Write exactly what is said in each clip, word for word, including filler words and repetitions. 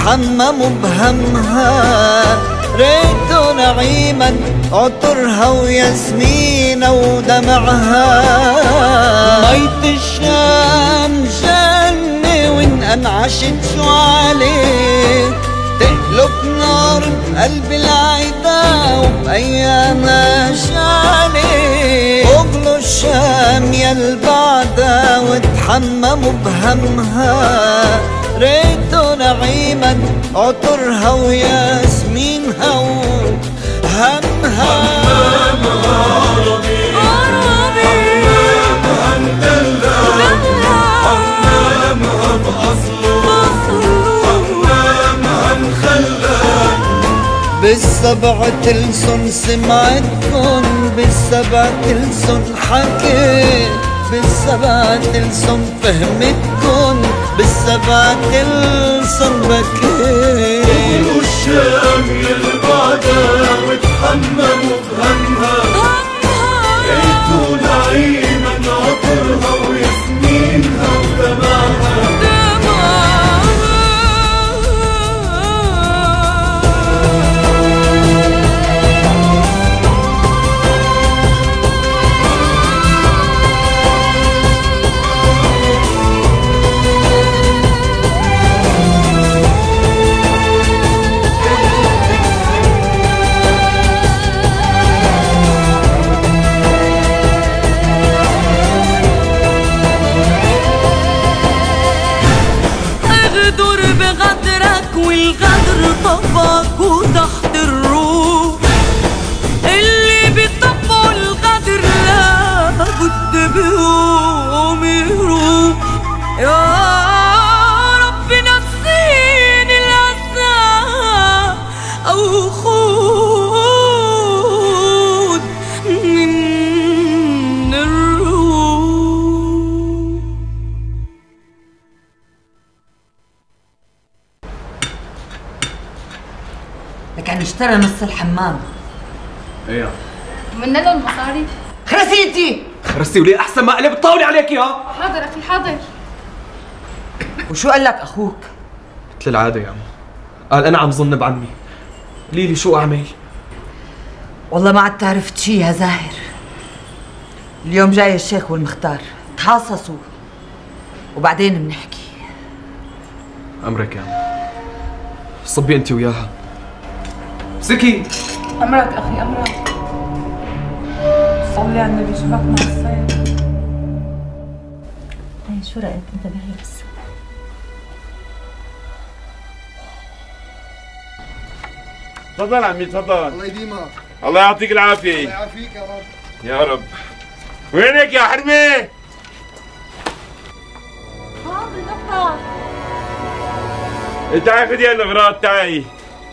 وتحمموا بهمها، ريته نعيما عطرها وياسمينها ودمعها. ميت الشام جنة وإن أنعشت شو عليه، تقلب نار بقلب العدا وبأيامها شعلي. قبلوا الشام يلبعدا وتحمموا بهمها، ريته نعيما عطرها وياسمينها وهمها. حمام عربي حمام دلال، حمام هم أصله، حمام هم خلال. بالسبع تلسن سمعتكن، بالسبع تلسن حكيت، بالسبع تلسن فهمتكن، بالسبع تلسن بكيت. قبلوا الشام يلبعدا وتحمموا بهمها، ريتوا نعيما عطرها وياسمينها ودمعها. والغدر طبق وتحت الروح، اللي بيطبقوا الغدر لابد بيقوم يروح. يا رب نسيني الأسى أو خود من الروح. لك يعني اشترى نص الحمام. ايه ومن له المصاري؟ خرسي انتي. خرستي وليه احسن ما قلب طاولي عليك اياها. حاضر اخي حاضر. وشو قال لك اخوك؟ مثل العاده يا عم، قال انا عم ظن بعمي. قولي لي شو اعمل؟ والله ما عاد عرفت شي يا زاهر. اليوم جاي الشيخ والمختار، تحاصصوا وبعدين بنحكي. امرك يا عم، صبي انت وياها. سكي امرك اخي امرك. صلي على النبي شبك مع الصيد. هي شو رايك انتبهي بس. تفضل عمي تفضل. الله يديمك. الله يعطيك العافية. الله يعافيك يا رب. يا رب. وينك يا حرمة؟ ها بالمقطع. تعي خدي هالاغراض تعي.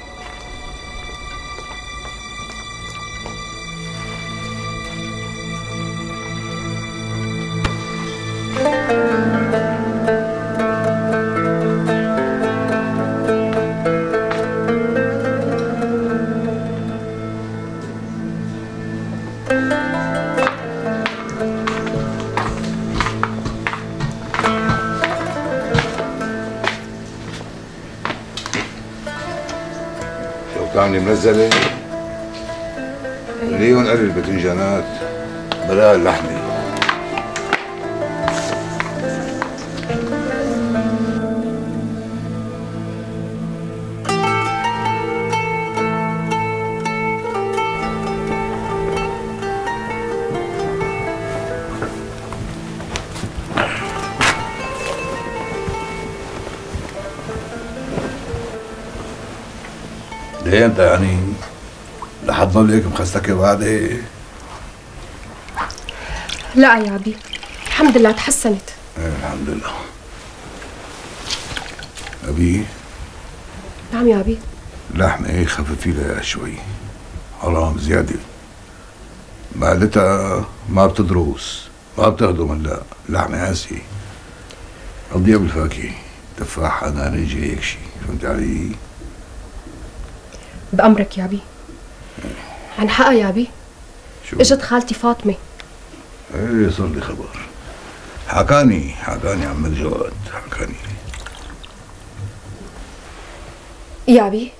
بتعملي منزلة؟ مليون قلي الباذنجانات بلاها اللحمة. ليه انت يعني لحد ما ليك مخستك بعدي؟ لا يا عبي الحمد لله تحسنت. ايه الحمد لله. ابي؟ نعم يا عبي. اللحمة ايه خففي لها شوي، حرام زيادة. معدتها ما بتدرس ما بتهضم هلا، اللحمة قاسية. قضيها بالفاكهة، تفاح انانيج هيك شي، فهمت علي؟ بأمرك يا عبي. عن حقها يا عبي. شو؟ اجت خالتي فاطمة. ايه صار لي خبر. حكاني حكاني عم الجواد حكاني. يابي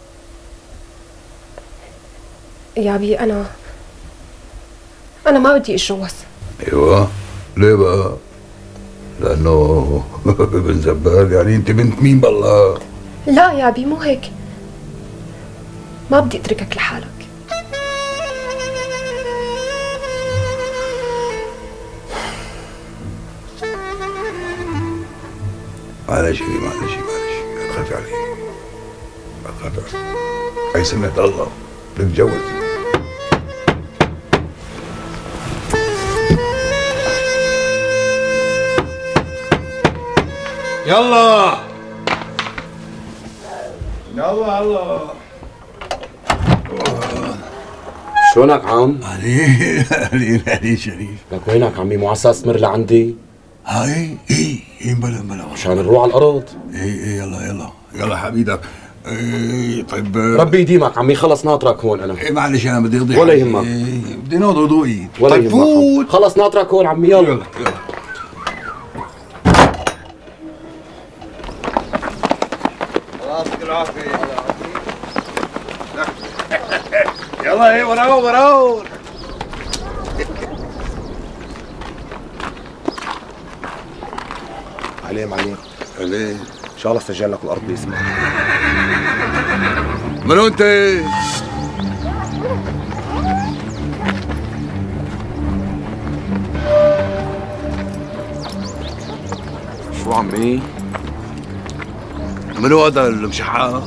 يابي أنا أنا ما بدي أتجوز. ايوه ليه بقى؟ لأنه ابن زبال، يعني أنت بنت مين بالله؟ لا يابي مو هيك، ما بدي أتركك لحالك. معلش معلش معلش لا تخافي علي، لا تخافي علي، هي سنة الله بتتجوزي. يلا يلا يلا. شلونك عم؟ علي علي علي شريف. لك وينك عمي؟ مو عساس تمر لعندي؟ هاي ايه ايه بلا بلا مشان نروح على الارض. ايه ايه يلا يلا يلا حبيبك. ايه طيب ربي يديمك عمي، خلص ناطرك هون انا. ايه معلش انا بدي اضيع. ولا يهمك. ايه بدي نوض وضوئي. ولا طيب يهمك فوت. خلص ناطرك هون عمي. يلا يلا يلا. خلاص يعطيك العافية. يلا ايه وراو وراو. عليم عليم عليه ان شاء الله سجل لك الارض باسمك. منو انت؟ شو عمي؟ منو هذا المشحات؟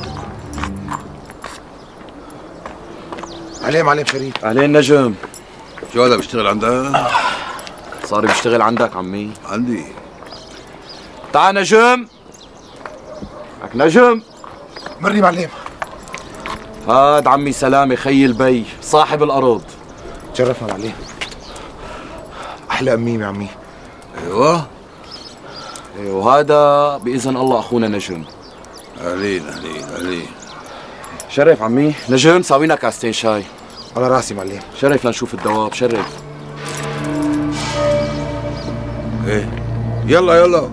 عليم عليم شريف. اهلين نجم. شو هذا بيشتغل عندك؟ صار بيشتغل عندك عمي؟ عندي. تعال نجم. لك نجم. مري معلم. هاد عمي سلامة خي البي صاحب الأرض. تشرفنا معلم. أحلى أميم يا عمي. ايوه. ايه وهذا بإذن الله أخونا نجم. أهلين أهلين أهلين. شرف عمي. نجم ساوينا كاستين شاي. على راسي معلم. شرف لنشوف الدواب. شرف. ايه يلا يلا.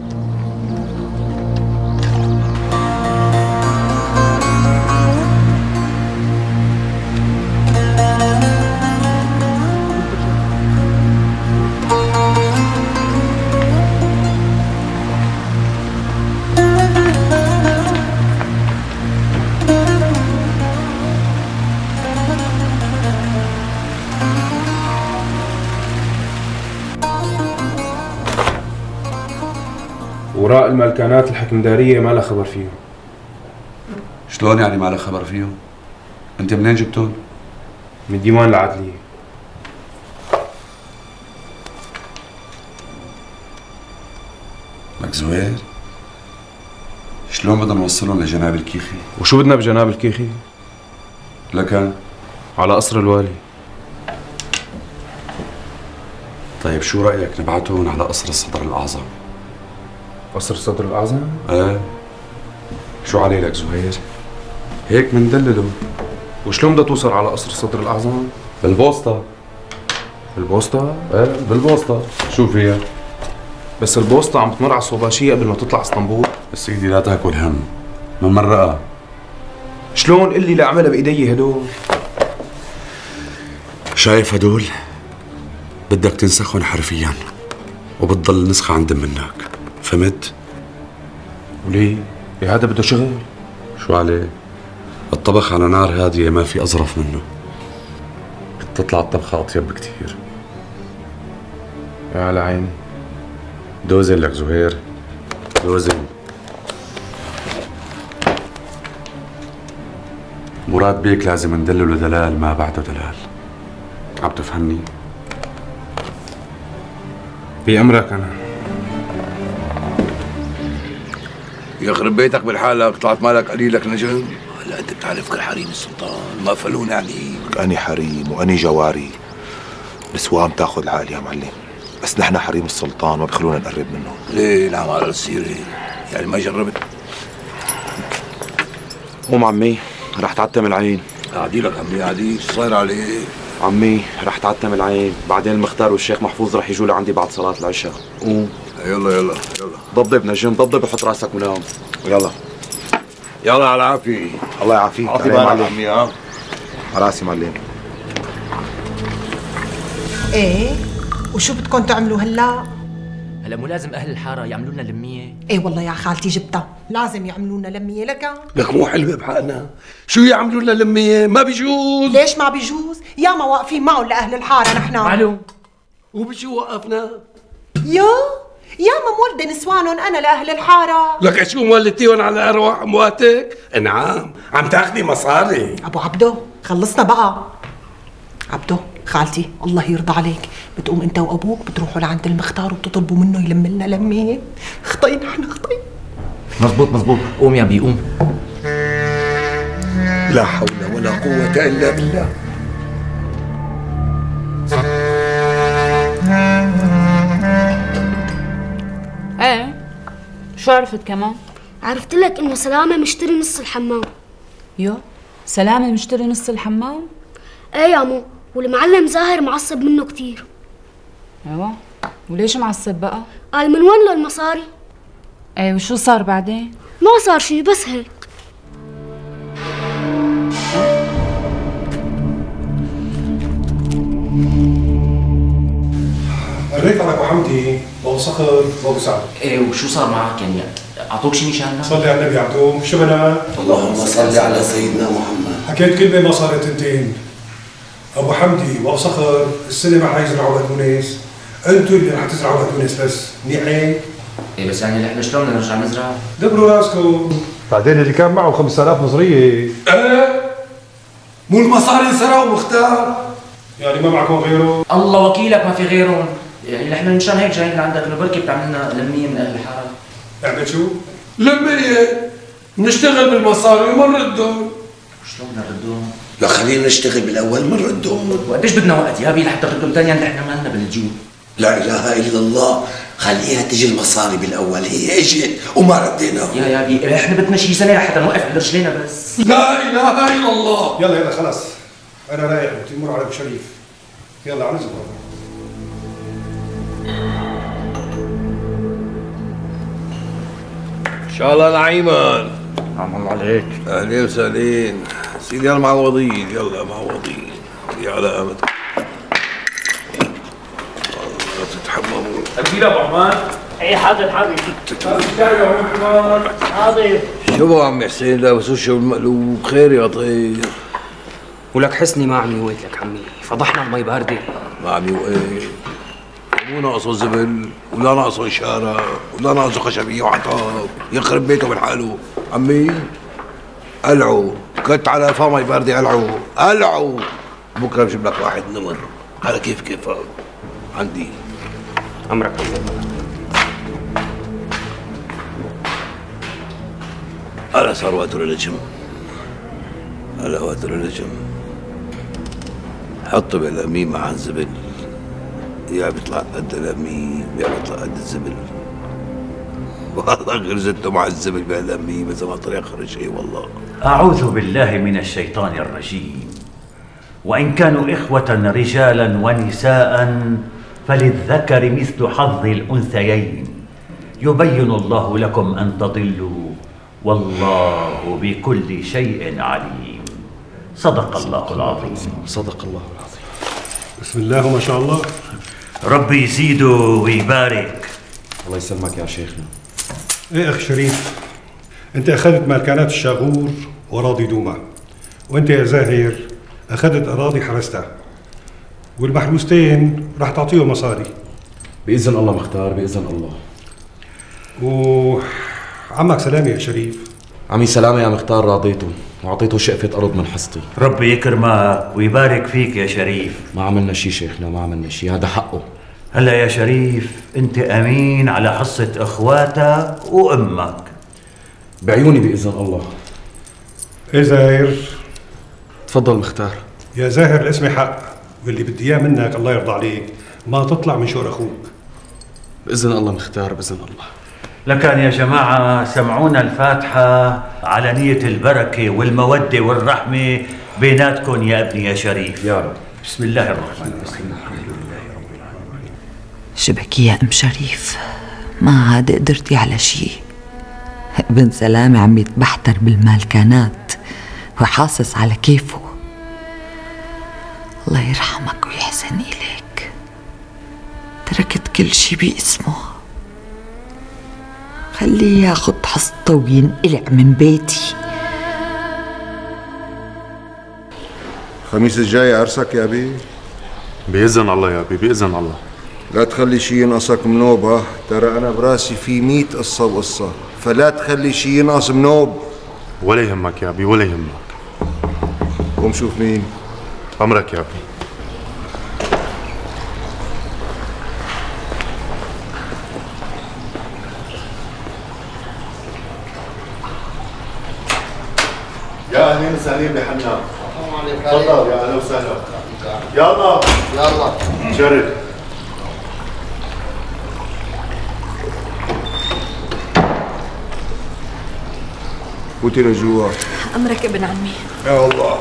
وراء الملكانات الحكمدارية ما لها خبر فيهم. شلون يعني ما لها خبر فيهم؟ انت منين جبتهم؟ من ديوان العدلية. لك زهير شلون بدنا نوصلهم لجناب الكيخي؟ وشو بدنا بجناب الكيخي؟ لكن على قصر الوالي. طيب شو رأيك نبعتهم على قصر الصدر الأعظم؟ قصر الصدر الأعظم؟ ايه شو علي لك زهير؟ هيك مندلله. وشلون بدها توصل على قصر الصدر الأعظم؟ بالبوسطة. بالبوسطة؟ ايه بالبوسطة. شو فيها؟ بس البوسطة عم تمر على الصوباشية قبل ما تطلع اسطنبول. بس سيدي لا تاكل هم، من مرقها. شلون قل لي لاعملها بايدي هدول؟ شايف هدول؟ بدك تنسخهم حرفيا وبتضل نسخة عند منك، فهمت؟ وليه؟ هذا بده شغل. شو عليه؟ الطبخ على نار هادية ما في أظرف منه. بتطلع الطبخة أطيب بكتير. يا على عيني. دوزن لك زهير، دوزن. مراد بيك لازم ندلله دلال ما بعده دلال. عم تفهمني؟ بأمرك أنا. يخرب بيتك بالحالك، طلعت مالك قليلك نجم. هلا انت بتعرف كل حريم السلطان ما فلون يعني. أني حريم وأني جواري. نسوان تاخذ العقل يا معلم، بس نحن حريم السلطان ما بيخلونا نقرب منه. ليه نعم على السيرة؟ يعني ما جربت؟ قوم عمي رح تعتم العين. قاعدي لك عمي قاعدي، شو صاير عليك؟ عمي رح تعتم العين، بعدين المختار والشيخ محفوظ رح يجوا لعندي بعد صلاة العشاء. قوم. يلا يلا يلا. ضبضب نجم، ضبضب وحط راسك ونام. يلا. يلا على العافية. الله يعافيك. عافية على معلم. عمي ها. على راسي معلم. ايه وشو بدكم تعملوا هلا؟ هلا مو لازم اهل الحاره يعملوا لنا لميه؟ ايه والله يا خالتي جبتها، لازم يعملوا لنا لميه لك. لك مو حلوه بحقنا، شو يعملوا لنا لميه؟ ما بيجوز. ليش ما بيجوز؟ ياما واقفين معهم لاهل الحاره نحن. معلوم. وبشو وقفنا؟ يا ياما مولده نسوانهم انا لاهل الحاره. لك شو مولدتيهم على ارواح امواتك؟ نعم، عم تاخذي مصاري. ابو عبدو خلصنا بقى. عبدو خالتي الله يرضى عليك، بتقوم انت وابوك بتروحوا لعند المختار وبتطلبوا منه يلم لنا لميه. خطي نحن خطي. مزبوط مزبوط، قوم يا بي قوم. لا حول ولا قوة إلا بالله. ايه شو عرفت كمان؟ عرفت لك انه سلامة مشتري نص الحمام. يو سلامة مشتري نص الحمام؟ ايه يا مو، والمعلم زاهر معصب منه كتير. ايوه، وليش معصب بقى؟ قال من وين له المصاري؟ ايه وشو صار بعدين؟ ما صار شي بس هيك. قريت على ابو حمدي وابو صخر وابو سعد. ايه وشو صار معك يعني؟ اعطوك شي مشاننا؟ صلي على النبي عبدو، شو بنا؟ اللهم صل على سيدنا محمد. حكيت كلمه ما صارت تنتين. ابو حمدي وابو صخر السنه ما حيزرعوا بقدونس، انتوا اللي رح تزرعوا بقدونس بس، منيح هيك؟ ايه بس يعني نحن شلون بدنا نرجع نزرع؟ دبروا راسكم. بعدين اللي كان معه خمسة آلاف مصريه. ايه مو المصاري سرقوا مختار؟ يعني ما معكم غيره؟ الله وكيلك ما في غيرهم، يعني نحن مشان هيك جايين لعندك انه بركي بتعمل لنا لميه من اهل الحاره. اعمل شو؟ لمية نشتغل بالمصاري وما نردهم. شلون بدنا نردهم؟ لا خلينا نشتغل بالاول ما نردهم. وقديش بدنا وقت يا بي لحتى نردهم ثانيا؟ نحن ما لنا بالجيب. لا اله الا الله، خليها تجي المصاري بالاول، هي اجت وما رديناها. يا يا بي احنا بدنا شي سنه لحتى نوقف على رجلينا بس. لا اله الا الله. يلا يلا خلص، انا رايح بدي امر على ابو شريف. يلا على زبط. ان شاء الله نعيما. نعم الله عليك. اهلين وسهلين سيدي المعوضين. يلا معوضين يا على امتك. والله تتحمموا. اكيد ابو عمان. اي حاضر حاضر. حاضر. شو بو عمي حسين لابس وشه المقلوب؟ خير يا طير. ولك حسني ما عمي وقت لك عمي، فضحنا المي باردة. ما عمي وقت، مو ناقصه زبل ولا ناقصه اشاره ولا ناقصه خشبيه وعطاب، يخرب بيته من حاله. عمي قلعوا كت على فمي باردة، قلعوا قلعوا. بكره بجيب لك واحد نمر على كيف كيفك عندي. امرك. هلا صار وقت النجم، هلا وقت النجم. حط بالأمين مع الزبل، يا بيطلع قد الأمين يا بيطلع قد الزبل. والله غرزته مع الزبل بالأمين بس ما طلع آخر شيء. والله أعوذ بالله من الشيطان الرجيم. وإن كانوا إخوة رجالا ونساء فللذكر مثل حظ الأنثيين، يبين الله لكم أن تضلوا والله بكل شيء عليم. صدق الله العظيم. صدق الله العظيم. بسم الله وما شاء الله. ربي يزيده ويبارك. الله يسلمك يا شيخنا. ايه اخ شريف، انت اخذت ماركانات الشاغور واراضي دوما، وانت يا زاهر اخذت اراضي حرستها، والمحروستين راح تعطيهم مصاري باذن الله مختار، باذن الله. وعمك سلامه يا شريف. عمي سلامه يا مختار راضيته واعطيته شقفه ارض من حصتي. ربي يكرمك ويبارك فيك يا شريف. ما عملنا شيء شيخنا، ما عملنا شيء، هذا حقه. هلا يا شريف انت امين على حصه اخواتك وامك. بعيوني باذن الله. ايه زاهر؟ تفضل مختار. يا زاهر الاسم حق، واللي بدي اياه منك الله يرضى عليك ما تطلع من شور اخوك. باذن الله مختار، باذن الله. لكن يا جماعه سمعونا الفاتحه على نيه البركه والموده والرحمه بيناتكم يا ابني يا شريف. يا رب. بسم الله الرحمن الرحيم. شبكي يا ام شريف، ما عاد قدرتي على شيء. ابن سلامة عم يتبحتر بالمالكانات وحاصص على كيفه. الله يرحمك ويحسن إليك، تركت كل شي باسمه، خليه ياخد حصته وينقلع من بيتي. الخميس الجاي عرسك يا أبي؟ بإذن الله يا أبي، بإذن الله. لا تخلي شي ينقصك منوب، ها ترى أنا براسي في مية قصة وقصة، فلا تخلي شي ينقص منوب. ولا يهمك يا أبي، ولا يهمك. قوم شوف مين. أمرك يا أبي. يا أهلين وسهلين بحنا. تفضل يا أهلا وسهلا. يلا يلا شرف. فوتي لجوا. أمرك ابن عمي. يا الله.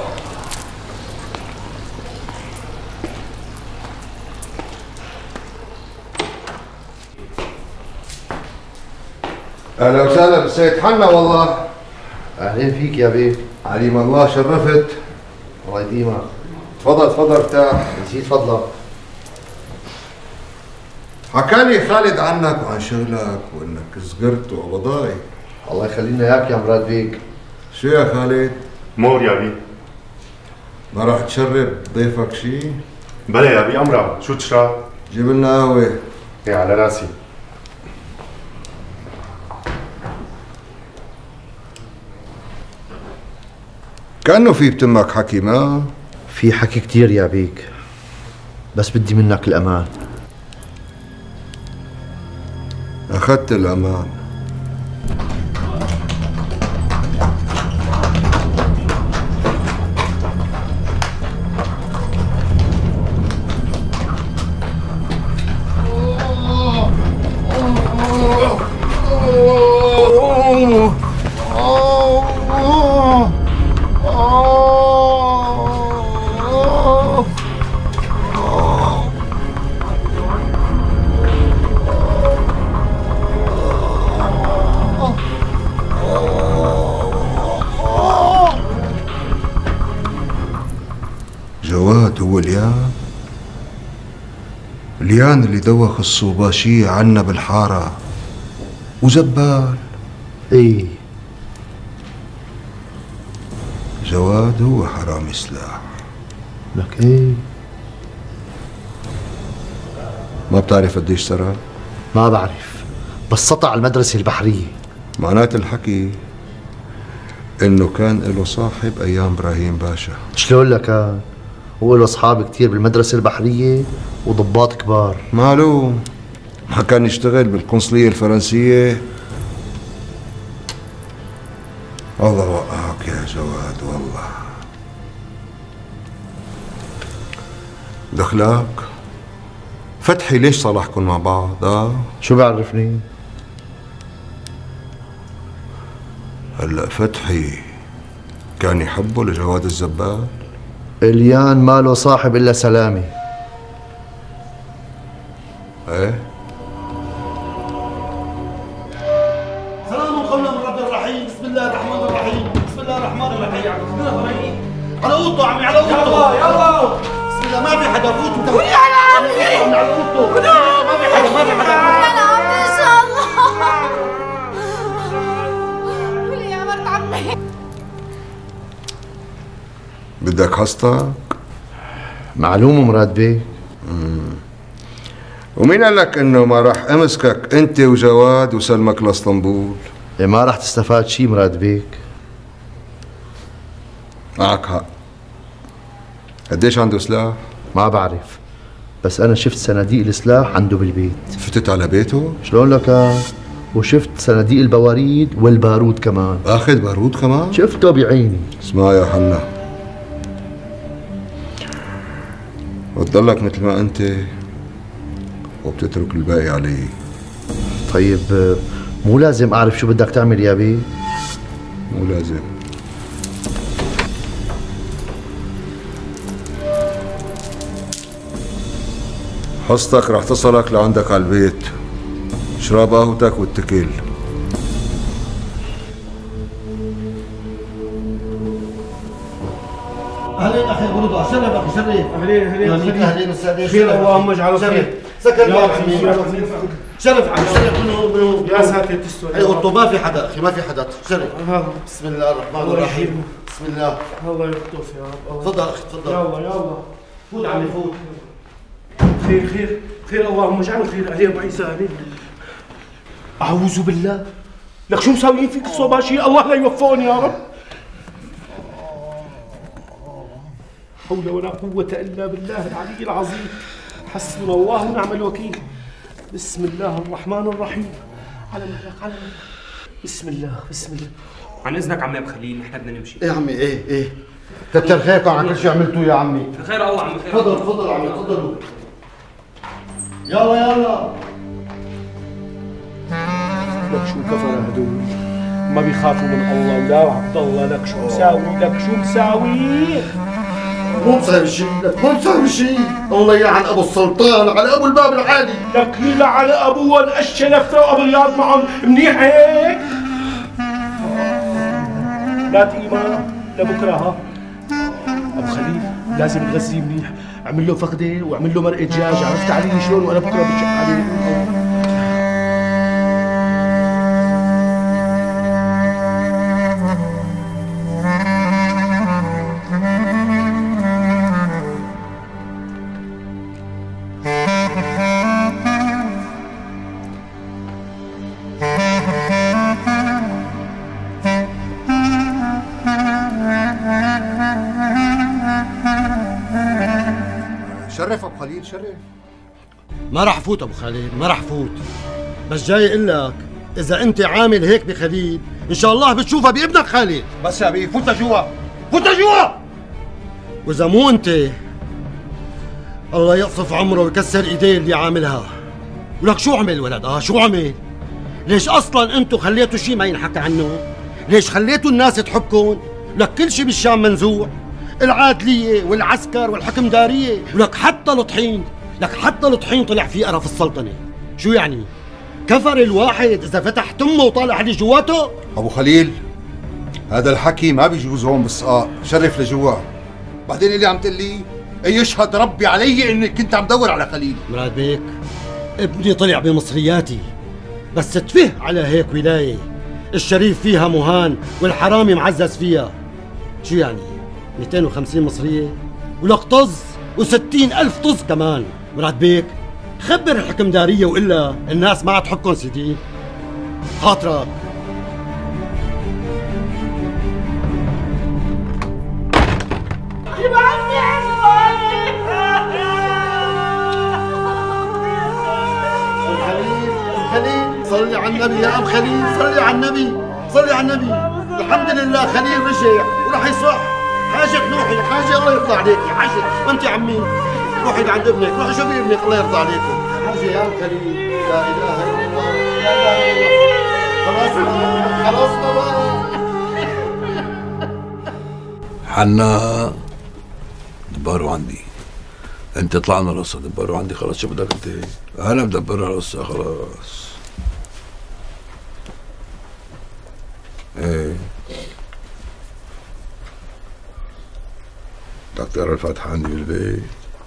اهلا وسهلا بالسيد حنا. والله اهلين فيك يا بيه. عليم الله، شرفت. الله يديمك. تفضل تفضل ارتاح. نسيت فضلك. حكالي خالد عنك وعن شغلك وانك صغرت وقبضاي. الله يخلينا اياك يا مراد بيك. شو يا خالد؟ مور يا بيه. ما راح تشرب ضيفك شي؟ بلا يا بيه، امرك. شو تشرب؟ جيب لنا قهوه. ايه على راسي. كأنه في بتمك حكي. ما في حكي كتير يا بيك، بس بدي منك الأمان. أخذت الأمان. جواد هو اليان؟ اليان اللي دوخ الصوباشية عنا بالحارة وزبال. ايه جواد هو حرامي سلاح. لك ايه؟ ما بتعرف قديش سرق؟ ما بعرف، بس سطع المدرسة البحرية. معنات الحكي انه كان له صاحب ايام ابراهيم باشا. شلون لك؟ هو له اصحاب كثير بالمدرسة البحرية وضباط كبار. معلوم، ما كان يشتغل بالقنصلية الفرنسية. الله وقعك يا جواد والله. دخلك فتحي ليش صالحكم مع بعض؟ اه شو بعرفني؟ هلا فتحي كان يحبه لجواد الزبال؟ اليان ما له صاحب الا سلامة. ايه؟ سلام قولا من رب الرحيم. بسم الله الرحمن الرحيم. بسم الله الرحمن الرحيم. بسم الله الرحيم. على اوضته عمي، على اوضته. يلا يلا. بسم الله. ما في حدا. فوت انت. يا عمي على اوضته. ما في حدا، ما في حدا. يا عمي ان شاء الله. قولي يا مرت عمي. بدك حصتك؟ معلوم مراد بيه. امم ومين قال لك انه ما راح امسكك انت وجواد وسلمك لاسطنبول؟ إيه ما راح تستفاد شي مراد بيك. معك حق. قديش عنده سلاح؟ ما بعرف، بس انا شفت صناديق السلاح عنده بالبيت. فتت على بيته؟ شلون لك؟ وشفت صناديق البواريد والبارود كمان. اخذ بارود كمان؟ شفته بعيني. اسمع يا حنا، بتضلك مثل ما انت وبتترك الباقي علي. طيب مو لازم اعرف شو بدك تعمل يا بيه؟ مو لازم. حصتك رح تصلك لعندك على البيت. اشرب قهوتك واتكل. شرف اخي شرف. اهلين اهلين اهلين اهلين وسهلين. خير اللهم اجعله خير. سكر الله عمي. شرف عم شرف منو منو يا ساتر تستر. اي اوضته ما في حدا اخي ما في حدا. شرف. بسم الله الرحمن الرحيم. بسم الله. الله يلطف يا رب. تفضل اخي تفضل. يلا يلا فوت عمي فوت. خير خير خير اللهم اجعله خير. اهلين ابو عيسى اهلين. اعوذ بالله. لك شو مساويين فيك الصوباشي؟ الله لا يوفقهم يا رب. حول ولا قوة إلا بالله العلي العظيم. حسبنا الله ونعم الوكيل. بسم الله الرحمن الرحيم. على مهلك على مهلك. بسم الله بسم الله. عن اذنك عمي ابو خليل نحن بدنا نمشي. ايه عمي ايه ايه. كتر خيركم على كل شيء عملتوه يا عمي. خير الله عمي خير. تفضل تفضل عمي تفضلوا. يلا يلا. لك شو كفر هدول ما بيخافوا من الله ولا عبد الله. لك شو مساوي لك شو مساوي؟ مو مساوي شيء مو مساوي شيء. الله يلعن ابو السلطان على ابو الباب العالي. لك يلعن ابوه الاشياء لفته وابو رياض معهم منيح هيك. لا تقيمة لبكره ها. ابو خليل لازم تغذيه منيح. اعمل له فخده واعمل له مرقه دجاج. عرفت علي شلون وانا بكره بشق عليه. شرف ابو خليل شرف. ما راح فوت ابو خليل ما راح فوت. بس جاي اقول لك اذا انت عامل هيك بخليل ان شاء الله بتشوفها بابنك خالد. بس يا بيه فوت لجوا فوت لجوا. واذا مو انت الله يقصف عمره ويكسر ايديه اللي عاملها. ولك شو عمل ولد اه شو عمل؟ ليش اصلا انتو خليتوا شيء ما ينحكى عنه؟ ليش خليتوا الناس تحبكم؟ لك كل شيء بالشام منزوع. العادلية والعسكر والحكمدارية ولك حتى الطحين. لك حتى الطحين طلع فيه قرف السلطنة. شو يعني؟ كفر الواحد إذا فتح تمه وطالع اللي جواته؟ أبو خليل هذا الحكي ما بيجوز هون بالسقاء. شرف لجوا. بعدين اللي عم تقول لي يشهد ربي علي انك كنت عم دور على خليل. مراد بيك ابني طلع بمصرياتي بس تفه على هيك ولاية الشريف فيها مهان والحرامي معزز فيها. شو يعني؟ مئتين وخمسين مصرية ولك طز وستين ألف طز كمان. مراد بيك خبر الحكمدارية وإلا الناس ما عاد تحبكم سيدي. خاطرك. خليل صلي على النبي يا ابو خليل. صلي على النبي صلي على النبي. الحمد لله خليل رجع وراح يصح. حاجة نوحي حاجة الله يرضى عليك يا حاجة. وانت عمي روحي لعند ابنك روحي شوفي ابنك الله يرضى عليكم. حاجة يا ابو خليل. لا اله الا الله لا اله الا الله. خلاص خلاص بابا. حنا دبروا عندي. انت طلعنا القصة دبروا عندي خلاص. شو بدك انت؟ انا بدبرها القصة خلاص. ايه بدك تقرا الفاتحة عندي بالبيت.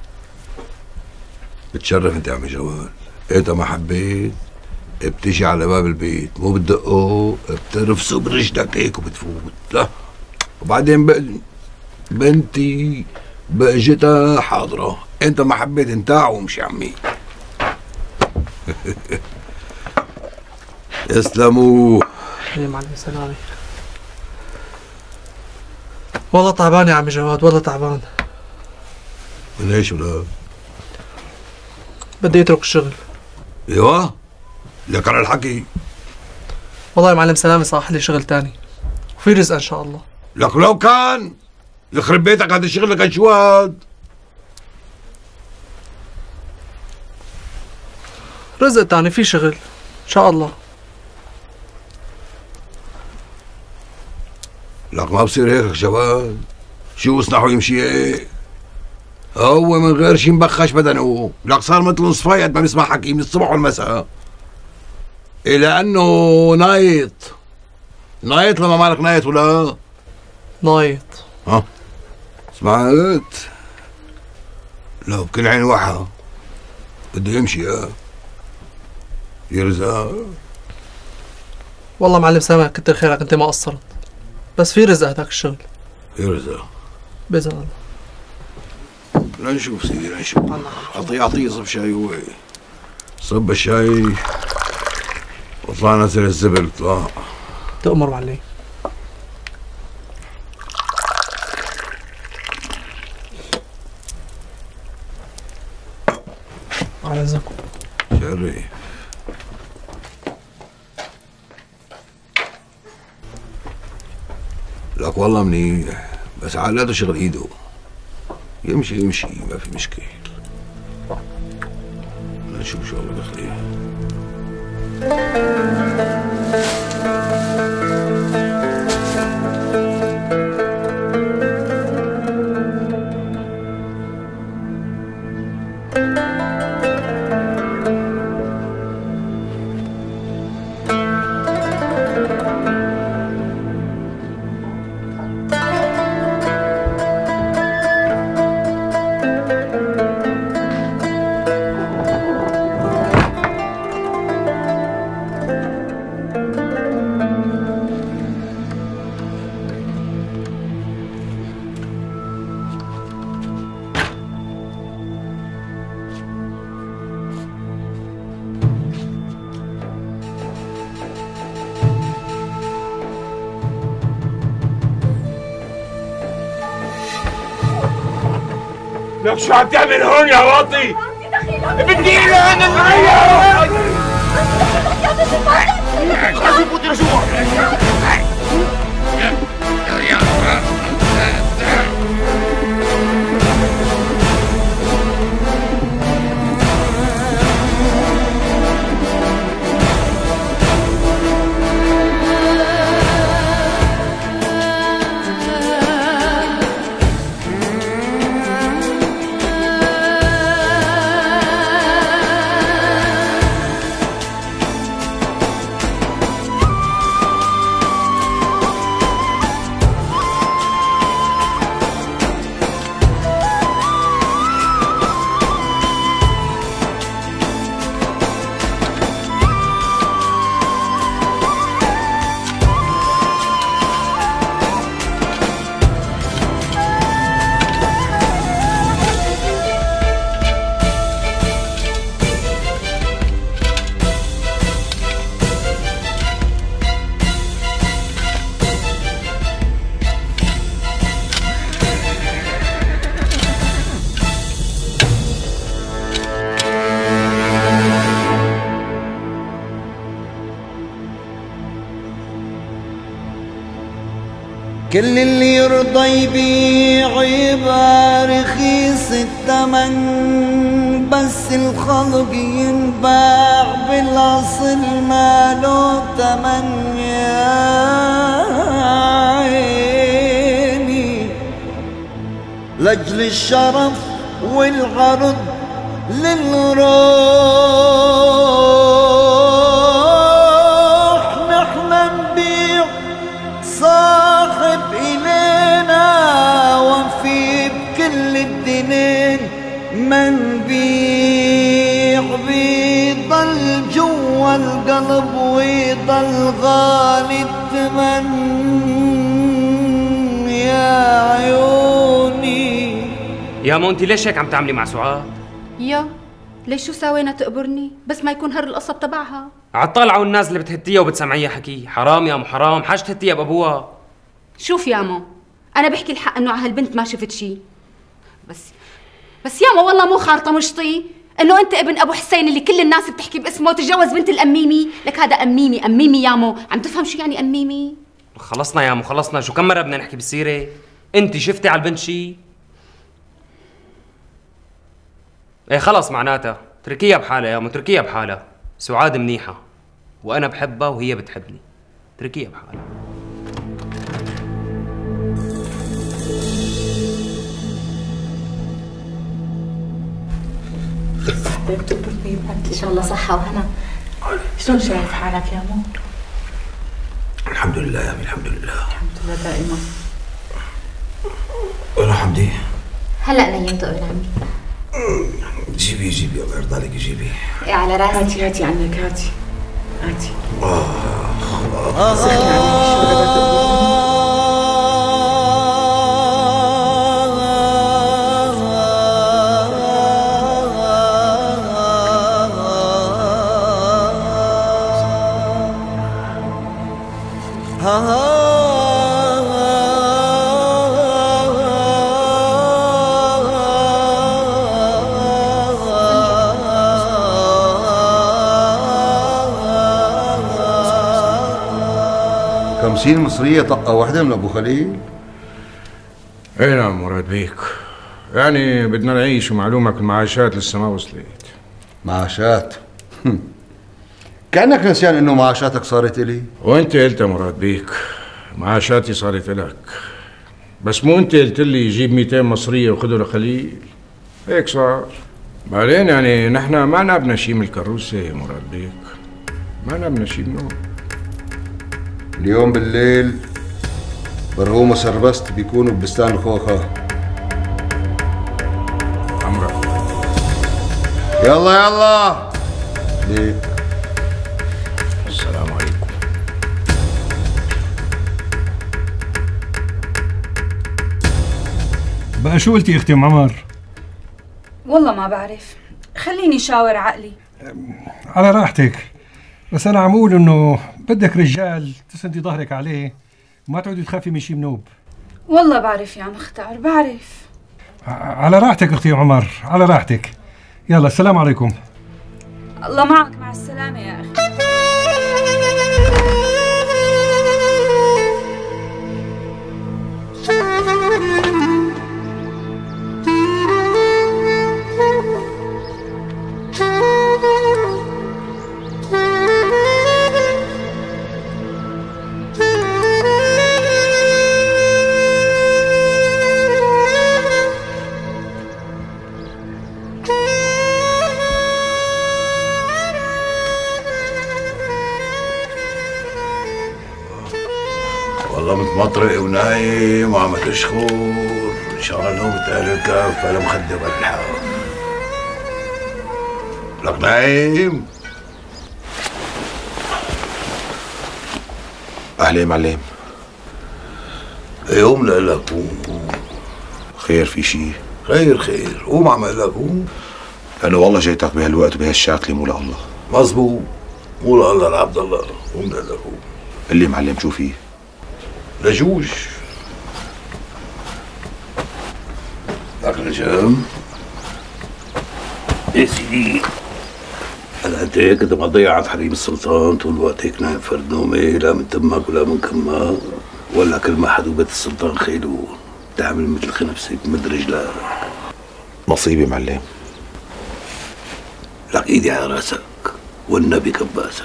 بتشرف انت يا عمي جواد. انت ما حبيت بتيجي على باب البيت مو بتدقه بترفسه برجلك هيك وبتفوت. لا وبعدين بقى بنتي بقجتها حاضرة. انت ما حبيت انتاع ومشي عمي. يسلموا يا معلم سلامي. والله تعبان يا عمي جواد والله تعبان. من ايش ولا؟ بدي اترك الشغل. ايوه لك على الحكي. والله يا معلم سلامي صاح لي شغل تاني وفي رزق ان شاء الله. لك لو كان يخرب بيتك هذا الشغل لك شواد. رزق تاني في شغل ان شاء الله. لك ما بصير هيك يا شباب. شو اصنعوا يمشي هيك؟ هو من غير شي مبخش بدنه. لك صار مثل صفايد ما بيسمع حكي من الصبح والمساء. إلى أنه نايط. نايط لما مالك نايط ولا؟ نايط. ها سمعت؟ لو بكل عين واحد بده يمشي اه يرزق. والله معلم سامع كتر خيرك، انت ما قصرت، بس في رزق هداك الشغل. يرزق بإذن الله. لنشوف سيدي لنشوف. اعطيه اعطيه صب شاي. هو صب الشاي وطلع نزل الزبل. طلع تأمر معلم. على رزقكم. شري. لك والله منيح، بس عقلاته شغل ايده. يمشي يمشي ما في مشكلة. نشوف شو الله بخير. لك شو عم تعمل هون يا واطي؟ بدي اعلن المعيار. خلصي فوتي لجوا. كل اللي يرضى يبيع يبقى رخيص التمن، بس الخلق ينباع بالاصل ماله تمن يا عيني. لاجل الشرف والعرض للروح نحن نبيع صاحب إلينا، وفي بكل الدينين ما نبيع بيضل جوا القلب ويضل غالي الثمن يا عيوني. يا مو انت ليش هيك عم تعملي مع سعاد؟ يا ليش شو ساوينا تقبرني؟ بس ما يكون هر القصب تبعها. عالطالعة والناس اللي بتهتيها وبتسمعيها حكي، حرام يا مو حرام، حاج تهتيها بابوها. شوف يا مو، أنا بحكي الحق إنه على هالبنت ما شفت شي. بس بس يا مو والله مو خارطة مشطي، إنه أنت ابن أبو حسين اللي كل الناس بتحكي باسمه تتجوز بنت الأميمي، لك هذا أميمي أميمي يا مو، عم تفهم شو يعني أميمي؟ خلصنا يا مو خلصنا، شو كم مرة بدنا نحكي بالسيرة؟ أنت شفتي على البنت شي؟ ايه خلص معناتها اتركيها بحالها يا مو، اتركيها بحالها. سعاد منيحة وأنا بحبها وهي بتحبني، اتركيها بحالها. إن شاء الله صحة وهنا. شلون شايف حالك يا مو؟ الحمد لله يا أمي الحمد لله. الحمد لله دائما. وين حمدي؟ هلا نيمته ابن عمي. جيبي جيبي الله يرضى عليك جيبي. ايه على راسي. هاتي هاتي عنك هاتي هاتي. اه خمسين مصرية طقة واحدة من أبو خليل؟ اي نعم مراد بيك، يعني بدنا نعيش ومعلومك المعاشات لسه ما وصلت. معاشات؟ كأنك نسيان إنه معاشاتك صارت إلي. وأنت قلت يا مراد بيك معاشاتي صارت إلك، بس مو أنت قلت لي جيب مئتين مصرية وخذوا لخليل؟ هيك صار. بعدين يعني نحن ما نبنا شيء من الكروسة يا مراد بيك، ما نبنا شيء منه. اليوم بالليل برهوم وسربست بيكونوا ببستان الخوخة. عمرك يلا يلا ليك. السلام عليكم. بقى شو قلتي اختي ام عمر؟ والله ما بعرف، خليني شاور عقلي. على راحتك، بس انا عم اقول انه بدك رجال تسندي ظهرك عليه وما تعودي تخافي من شي منوب. والله بعرف يا مختار بعرف. على راحتك اختي ام عمر، على راحتك. يلا السلام عليكم. الله معك، مع السلامة يا أخي. والله متمطرق ونايم وعم تشخر، ان شاء الله نومة اهل الكهف ولا مخدة بالحاف. لك نايم؟ اهلين معلم. يوم لك قوم. خير في شيء؟ خير خير، قوم عم لك قوم. انا والله جيتك بهالوقت وبهالشكل مو لله. مظبوط، مو لله لعبد الله. قوم لك قوم. اللي معلم شو فيه؟ لجوج لك نجم. يا سيدي هلا انت هيك انت مضيع عند حريم السلطان طول الوقت هيك نايم فرد نومه، لا من تمك ولا من كمك، ولا كل ما حد وبيت السلطان خيله تعمل مثل خنفسك بمد رجلك. نصيبي معلم. لك ايدي على راسك والنبي كباسك.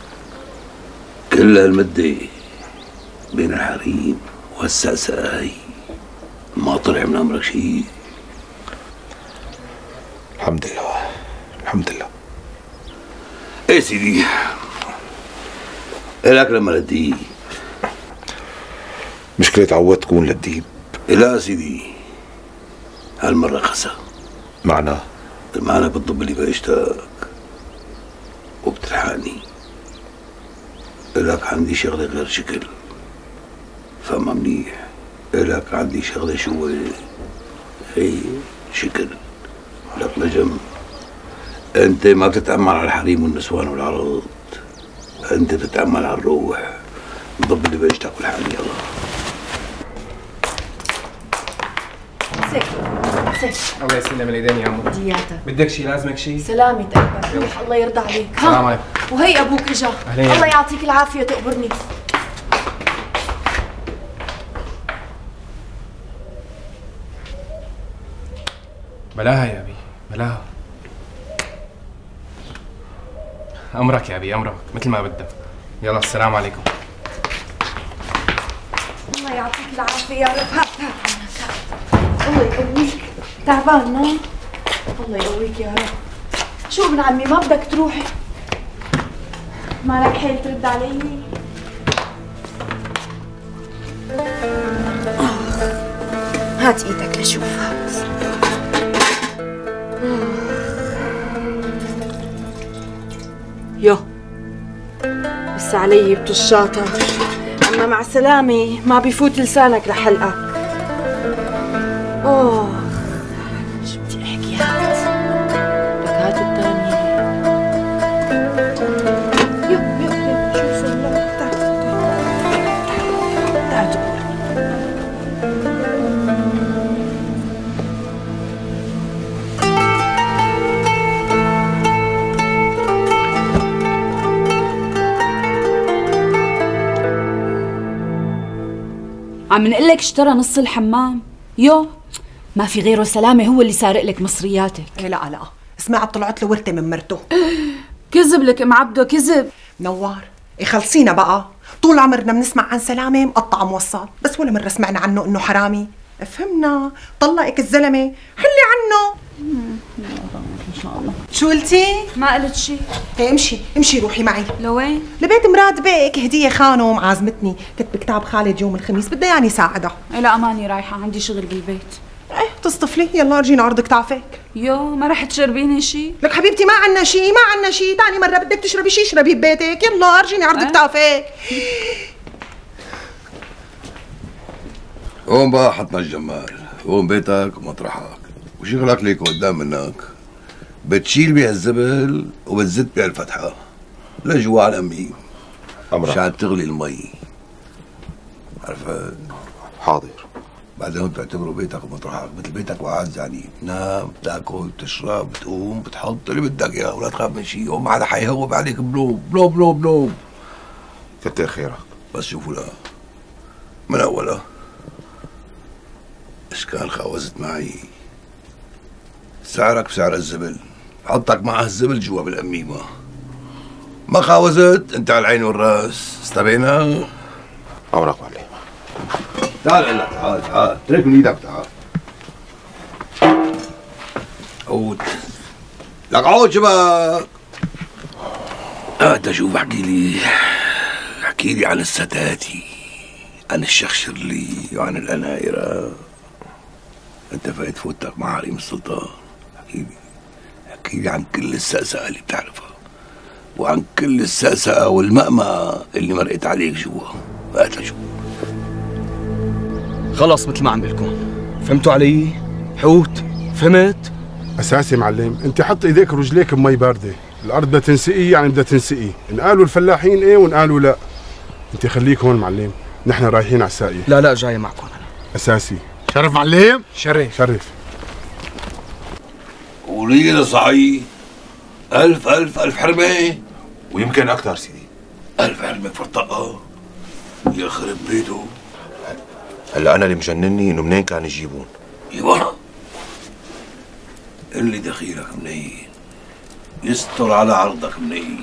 كل هالمده بين الحريم والسأساي ما طلع من امرك شيء. الحمد لله الحمد لله. ايه سيدي الك لما للديب مشكلة تعودت تكون للديب. لا سيدي هالمرة خسا. معناه؟ المعنى بتضب لي بعيشتك وبتلحقني. الك عندي شغلة غير شكل، فما منيح. الك عندي شغلة شو هي شكل. لك نجم انت ما بتتأمل على الحريم والنسوان والعرض، انت بتتأمل على الروح. ضب اللي بعيشتك والحقني يلا. سيف سيف الله يسلم الايدين يا عمو. دياتك بدك شيء؟ لازمك شيء؟ سلامة قلبك، روح الله يرضى عليك. السلام عليكم. وهي ابوك اجا. الله يعطيك العافية تقبرني. بلاها يا ابي بلاها. امرك يا ابي امرك مثل ما بدك. يلا السلام عليكم. الله يعطيك العافية يا رب. هات هات عنك. الله يقويك. تعبان ما؟ الله يقويك يا رب. شو ابن عمي ما بدك تروحي؟ مالك حيل ترد علي؟ هات ايدك لشوف. يو بس علي بتشاطة، أما مع سلامة ما بيفوت لسانك لحلقك. أوه شو بدي أحكي هات لك هات الثانية. يو يو يو شو صار لك؟ تعال تعال تعال تقول. عم نقلك اشترى نص الحمام. يو ما في غيره سلامة هو اللي سارق لك مصرياتك. إيه لا لا اسمعت طلعت له ورثة من مرته. كذب لك ام عبده كذب. نوار إيه خلصينا بقى، طول عمرنا بنسمع عن سلامة مقطع موصل، بس ولا مرة سمعنا عنه انه حرامي. فهمنا طلقك الزلمة حلي عنه. ان شاء الله. شو قلتي؟ ما قلت شيء. ايه امشي امشي روحي معي. لوين؟ لبيت مراد بيك، هدية خانم عازمتني، كتب كتاب خالد يوم الخميس بدها يعني ساعدها. إلى أماني رايحة عندي شغل بالبيت. ايه تصطفلي يلا ارجينا عرض كتافك. يو ما رح تشربيني شي؟ لك حبيبتي ما عنا شي ما عنا شي، تاني مرة بدك تشربي شي اشربي ببيتك، يلا ارجيني عرض أه؟ كتافك. هون بقى حطنا الجمال، هون بيتك ومطرحك وشغلك ليك قدام منك. بتشيل بيها الزبل وبتزت بيها الفتحة لجوا على امي مشان تغلي المي. عرفت؟ حاضر. بعدين بتعتبره بيتك ومطرحك مثل بيتك وعز، يعني بتنام بتاكل بتشرب بتقوم بتحط اللي بدك اياه ولا تخاف من شيء، وما حدا حيهوب عليك بنوم بنوم بنوم بنوم. كتر خيرك. بس شوفوا لا من اولها ايش كان خاوزت معي سعرك بسعر الزبل، حطك معها الزبل جوا بالأميمة. ما خاوزت انت على العين والراس، استبينا؟ امرك معلم. تعال هلا تعال تعال اترك من ايدك تعال. عود لك عود شبك. انت شوف احكي لي احكي لي عن الستاتي، عن الشخشرلي وعن الأنايرة. انت فايت فوتك مع حريم السلطان. احكي لي احكي لي عن كل السقسقة اللي بتعرفها وعن كل السقسقة والمأمة اللي مرقت عليك جوا. هات لشوف. خلص مثل ما عم بلكم، فهمتوا علي؟ حوت فهمت؟ اساسي معلم، انت حط ايديك ورجليك بمي بارده، الارض بدها تنسقي يعني بدها تنسقي، ان قالوا الفلاحين ايه وان قالوا لا. انت خليك هون معلم، نحن رايحين على الساقية. لا لا جاي معكم انا. اساسي. شرف معلم. شرف شرف. قولي لي صحيح ألف ألف ألف حرمة ويمكن أكثر سيدي. ألف حرمة فرطقة يخرب بيته. هلا أنا اللي مجنني إنه منين كانوا يجيبون؟ ايوه اللي دخيلك منين يستر على عرضك منين.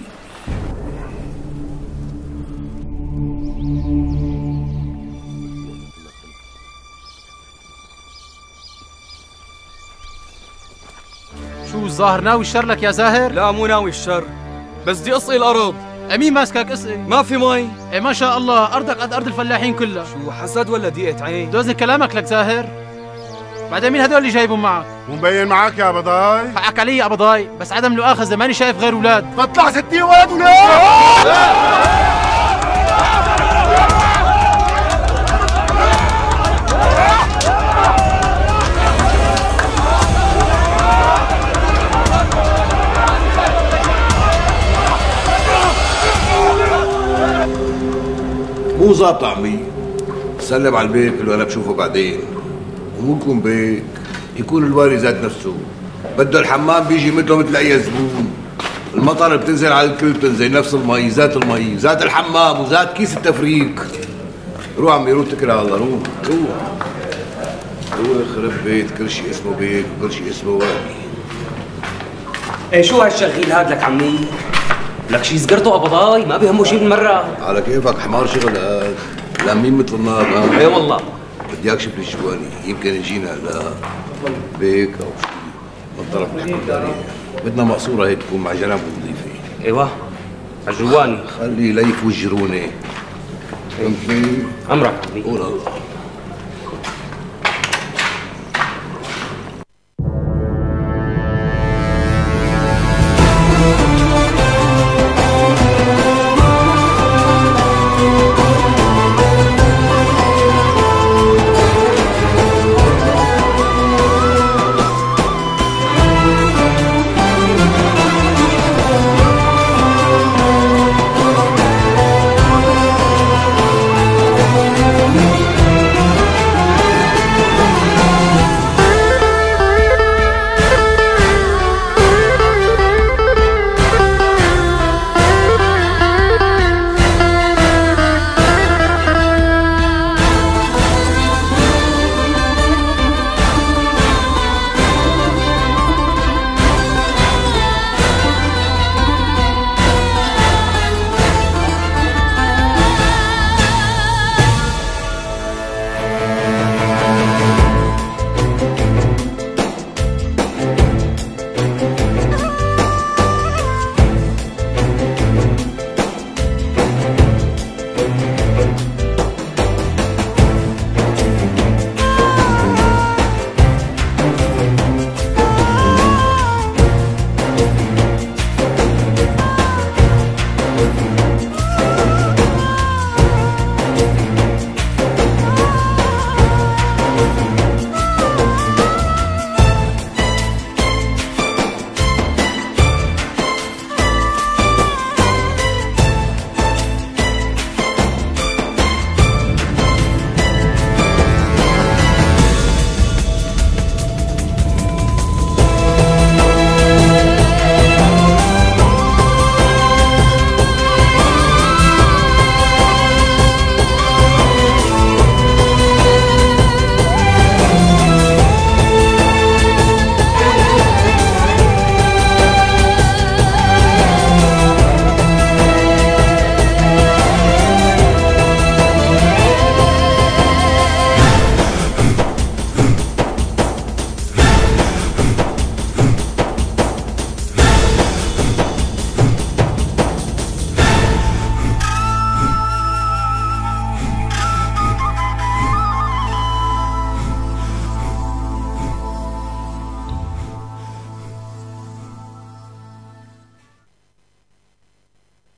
شو الظاهر ناوي الشر لك يا زاهر؟ لا مو ناوي الشر، بس بدي اسقي الارض. مين ماسكك اسقي؟ ما في مي. ايه ما شاء الله ارضك قد ارض الفلاحين كلها. شو حسد ولا ضيقة عين؟ دوزن كلامك لك زاهر. بعدين مين هدول اللي جايبهم معك؟ مو مبين معك يا ابضاي؟ حقك علي يا ابضاي، بس عدم مؤاخذة ماني شايف غير اولاد. بطلع ستين ولد ولا؟ مو ظابطة عمي. سلم على البيك اللي انا بشوفه بعدين، ومو يكون بيك يكون الوالي ذات نفسه بده الحمام بيجي مثله مثل اي زبون. المطر بتنزل على الكل، بتنزل نفس المي، ذات المي، ذات الحمام وذات كيس التفريك. روح عمي روح اتكل على الله، روح روح روح يخرب بيت كل شيء اسمه بيك وكل شيء اسمه والي. ايه شو هالشغيل هاد لك عمي؟ لك شي سقرته ابضاي ما بيهمه شي بالمرة. على كيفك حمار شغل هاد، لامين مثل النار. ها ايه والله بدي اكشف لي جواني، يمكن يجينا هلا بيك او شيء من طرف الحكومة. بدنا مقصورة هيك تكون مع جناب نظيفة. ايوه عالجواني. خلي ليف وجروني. فهمتني؟ امرك عمي. قول الله.